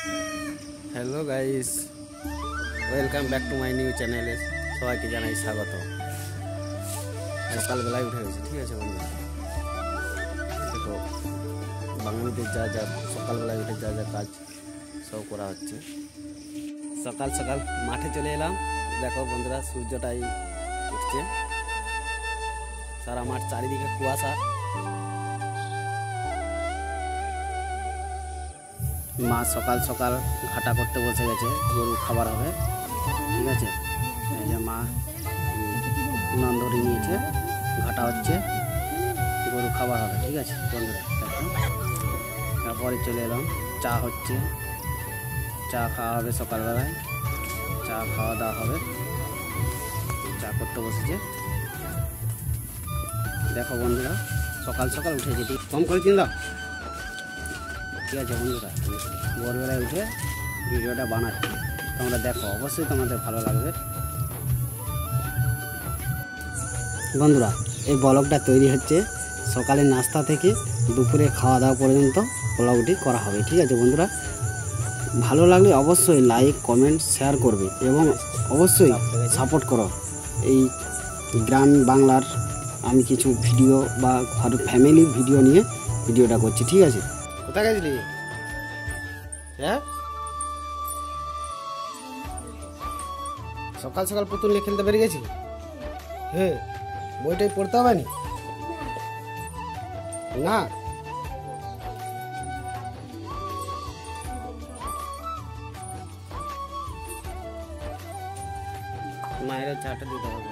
Hello guys, welcome back to my new চ্যানেলে সবাইকে জানাই স্বাগত। সকালবেলায় উঠে গেছে, ঠিক আছে বন্ধু। দেখো বাঙালিদের যা যা সকালবেলায় উঠে যা যা কাজ সব করা হচ্ছে। সকাল সকাল মাঠে চলে এলাম। দেখো বন্ধুরা, সূর্যটাই উঠছে, সারা মাঠ চারিদিকে কুয়াশা। মা সকাল সকাল ঘাটা করতে বসে গেছে, গরু খাবার হবে, ঠিক আছে। এই যে মা উনান ধরে নিয়েছে, ঘাটা হচ্ছে, গরু খাবার হবে, ঠিক আছে বন্ধুরা। তারপরে চলে এলাম, চা হচ্ছে, চা খাওয়া হবে সকালবেলায়, চা খাওয়া দাওয়া হবে। চা করতে বসেছে, দেখো বন্ধুরা সকাল সকাল উঠে যেটি কম করে কিনলাম, ঠিক আছে বন্ধুরা। ভোরবেলায় উঠে ভিডিওটা বানাচ্ছি, তোমরা দেখো, অবশ্যই তোমাদের ভালো লাগবে বন্ধুরা। এই ব্লগটা তৈরি হচ্ছে সকালের নাস্তা থেকে দুপুরে খাওয়া দাওয়া পর্যন্ত ব্লগটি করা হবে, ঠিক আছে বন্ধুরা। ভালো লাগলে অবশ্যই লাইক কমেন্ট শেয়ার করবে এবং অবশ্যই সাপোর্ট করো। এই গ্রাম বাংলার আমি কিছু ভিডিও বা ঘর ফ্যামিলি ভিডিও নিয়ে ভিডিওটা করছি, ঠিক আছে। কোথায় গেছিলি? হ্যাঁ, সকাল সকাল পুতুল নিয়ে খেলতে বেরিয়ে গেছি। হ্যাঁ, বইটাই পড়তে হবে না? মায়ের চাটা দিতে হবে।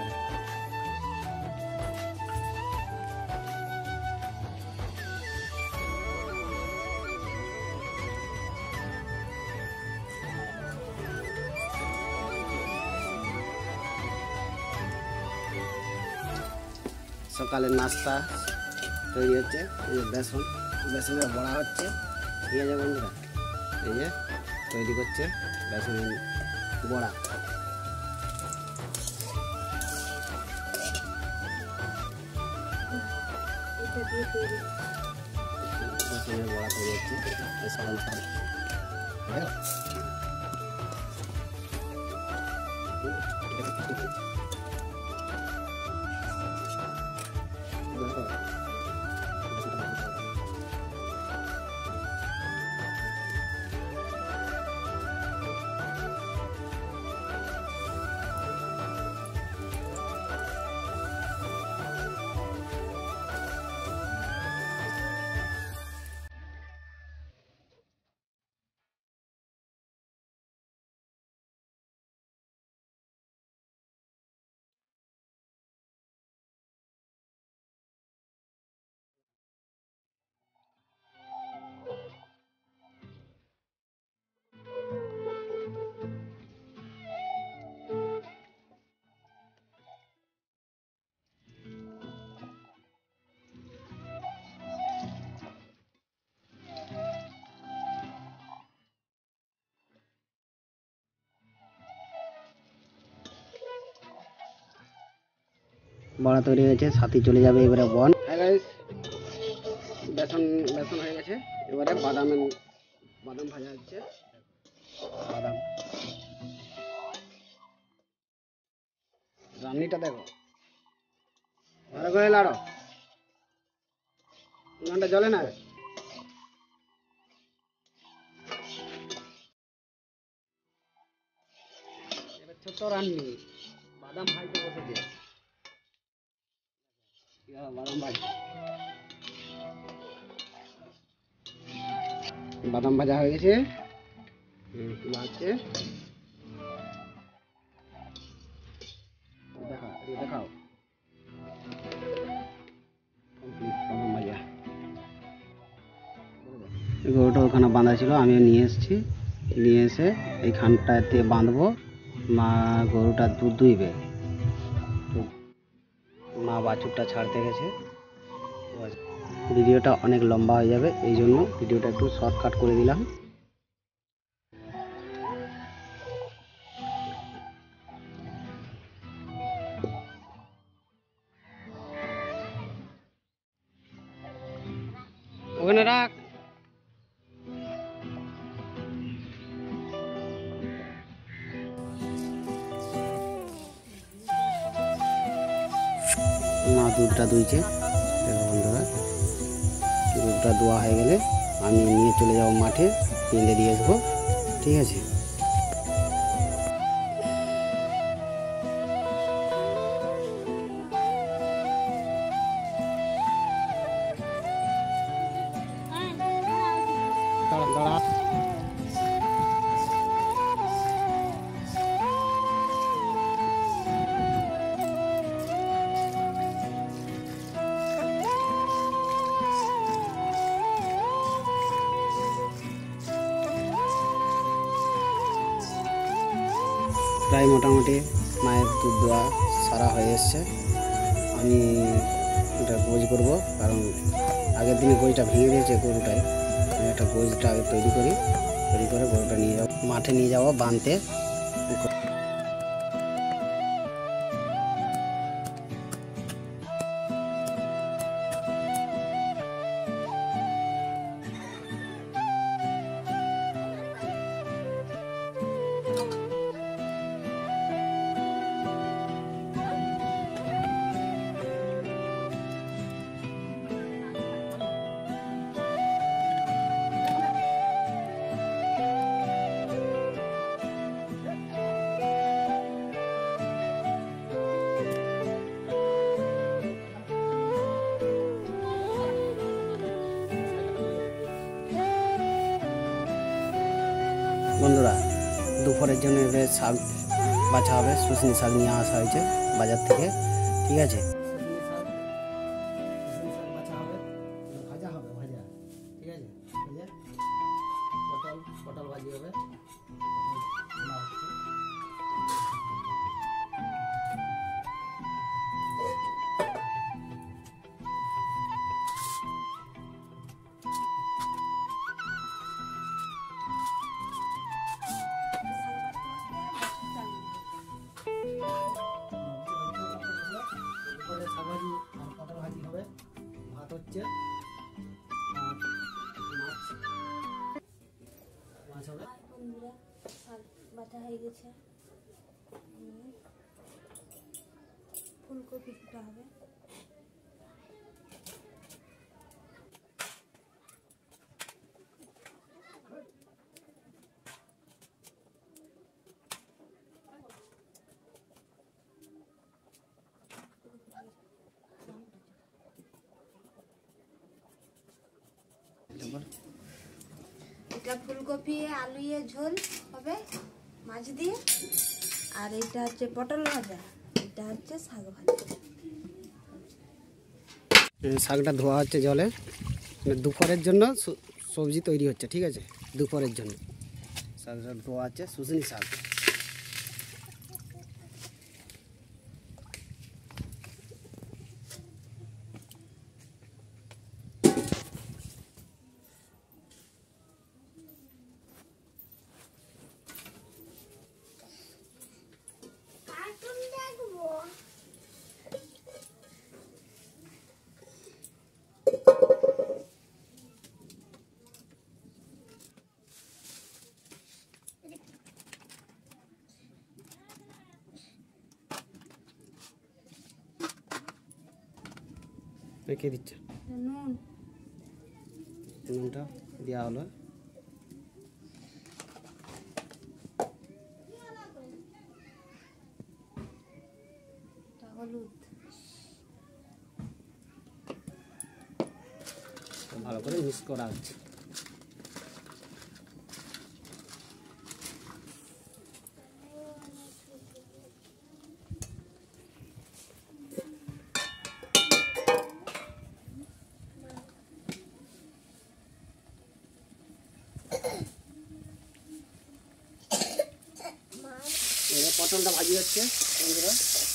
সকালের নাস্তা তৈরি হচ্ছে, এই যে বেসনের বড়া হচ্ছে, ঠিক আছে বন্ধুরা। এই যে তৈরি করছে বেসনের বড়া। বেসনের বড়া তৈরি হচ্ছে সকাল সকাল। বড়া তৈরি হয়েছে, সাথী চলে যাবে এবারে বন। বেসন বেসন হয়ে গেছে, এবারে বাদাম ভাজা হচ্ছে। বাদাম রান্নিটা দেখো, ভালো করে লাড়ো, উনানটা জ্বলে না। এবার ছোট্ট রান্নি বাদাম ভাজতে বসেছে, বাদাম ভাজা হয়ে গেছে, দেখাও গরুটা ওখানে বাঁধা ছিল, আমিও নিয়ে এসেছি, নিয়ে এসে এইখানটাতে বাঁধবো। মা গরুটা দুধ দুইবে, মা বাছুরটা ছাড়তে গেছে। ভিডিওটা অনেক লম্বা হয়ে যাবে, এই জন্য ভিডিওটা একটু শর্টকাট করে দিলাম। ওখানে রাখ। দুধটা দুইছে। দেখো বন্ধুরা, দুধটা দোয়া হয়ে গেলে আমি নিয়ে চলে যাব মাঠে, পেলে দিয়ে আসবো। ঠিক আছে, প্রায় মোটামুটি মায়ের দুধ দেওয়া সারা হয়ে এসছে। আমি এটা গোজ করব, কারণ আগের দিনে গোজটা ভেঙে দিয়েছে গরুটায়। আমি একটা গোজটা আগে তৈরি করে গরুটা নিয়ে যাব, মাঠে নিয়ে যাব বাঁধতে। বন্ধুরা, দুপুরের জন্য এবার শাক বাছা হবে। শুশনি শাক নিয়ে আসা হয়েছে বাজার থেকে। ঠিক আছে, ভাজা হবে, ভাজা। ঠিক আছে, পটল ভাজি হবে। শাক ভাজি আর পটল ভাজি হবে, ভাত হচ্ছে, আর মাছ হবে। শাক বাটা হয়ে গেছে, ফুলকপি ফুটা হবে। এটা ফুলকপি আলু দিয়ে ঝোল হবে মাছ দিয়ে, আর এটা হচ্ছে পটল ভাজা, এটা হচ্ছে শাক ভাজা। শাকটা ধোয়া হচ্ছে জলে, দুপুরের জন্য সবজি তৈরি হচ্ছে। ঠিক আছে, দুপুরের জন্য শাকটা ধোয়া হচ্ছে, শুশনি শাক। রেখে দিচ্ছে, নুনটা দেওয়া হলো। হলুদ ভালো করে মিক্স করা হচ্ছে। পটলটা ভাজি হচ্ছে বন্ধুরা।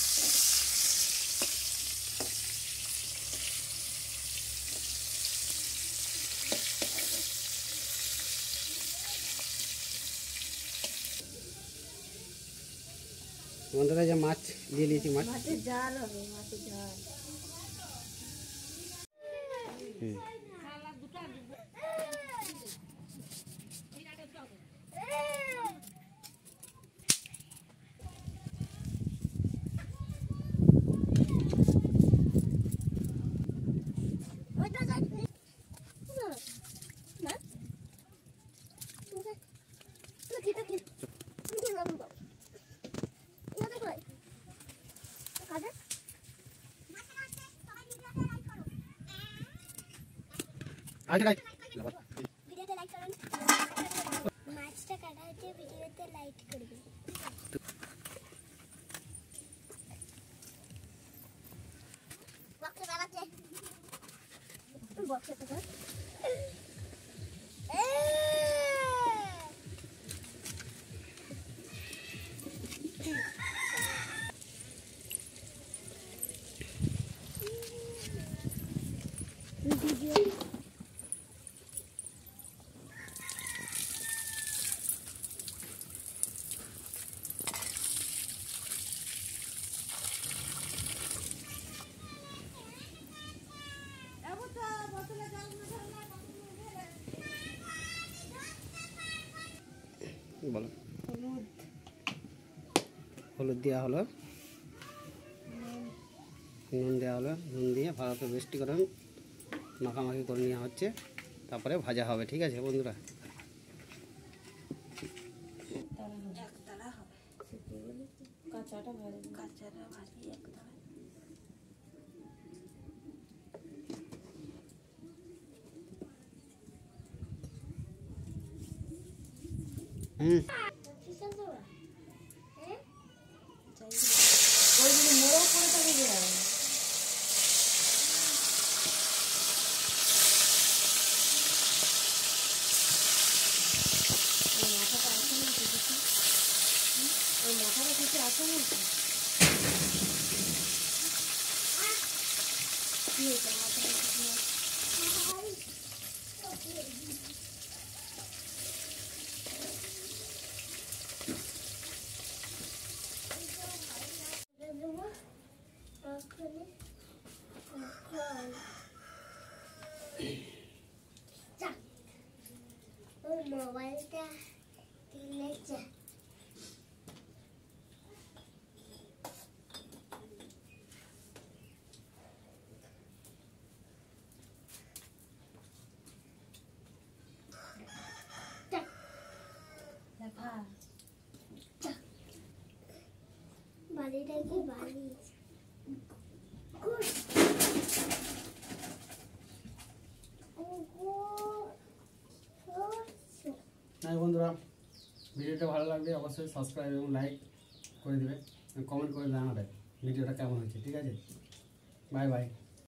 বন্ধুরা, যে মাছ দিয়ে নিয়েছি, মাছের ঝাল হবে, মাছের ঝাল। মাছটা কাটা হচ্ছে, ভিডিওতে লাইক করবে। বক্সে বানাচ্ছে, বক্সে তো ভিডিও বলো। হলুদ দেওয়া হলো, নুন দেওয়া হলো, নুন দিয়ে ভালো করে মিষ্টি করে মাখামাখি করে নেওয়া হচ্ছে, তারপরে ভাজা হবে। ঠিক আছে বন্ধুরা, একতলা হবে, কাঁচাটা ভাজি একতলা। ওইগুলো মোড়ক করে থাকে যে মাথাটা আছে না কিছু, ওই মাথাটা কিছু আছে না কি হয়েছে মাথাটা কিছু মোবাইলটা কিনেছে। দেখা বাড়িটা কি বাড়ি? বন্ধুরা, ভিডিওটা ভালো লাগলে অবশ্যই সাবস্ক্রাইব এবং লাইক করে দেবে, কমেন্ট করে জানাবে ভিডিওটা কেমন হয়েছে। ঠিক আছে, বাই বাই।